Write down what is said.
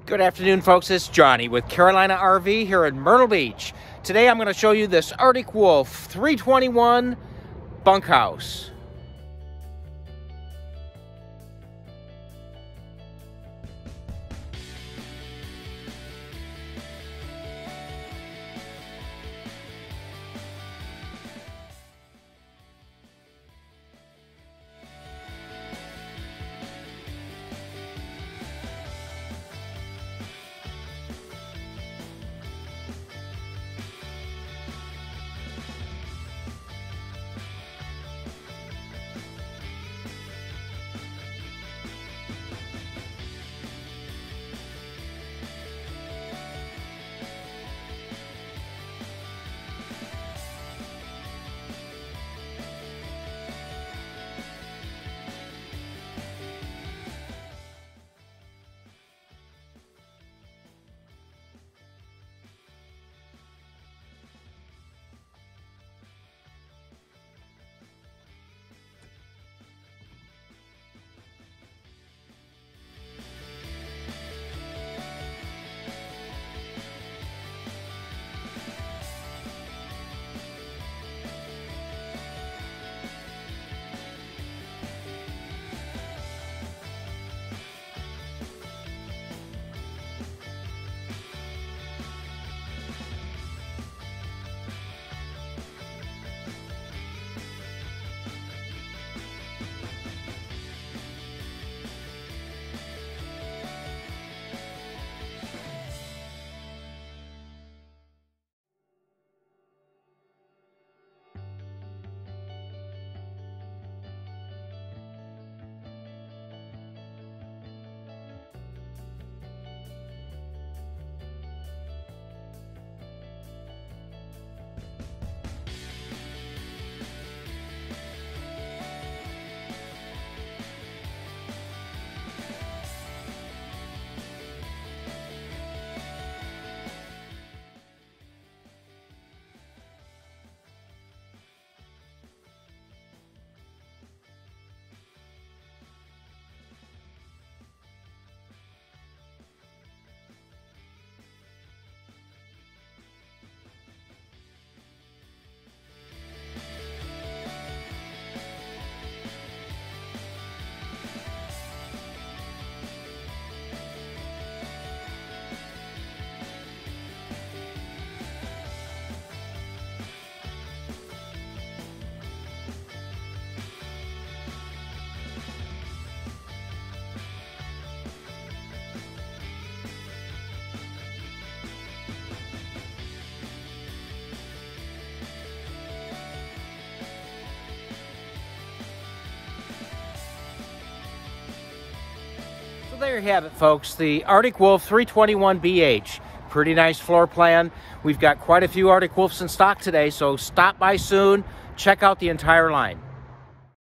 Good afternoon, folks. It's Johnny with Carolina RV here in Myrtle Beach. Today I'm going to show you this Arctic Wolf 321 bunkhouse. There you have it, folks, the Arctic Wolf 321 BH. Pretty nice floor plan. We've got quite a few Arctic Wolves in stock today, so stop by soon. Check out the entire line.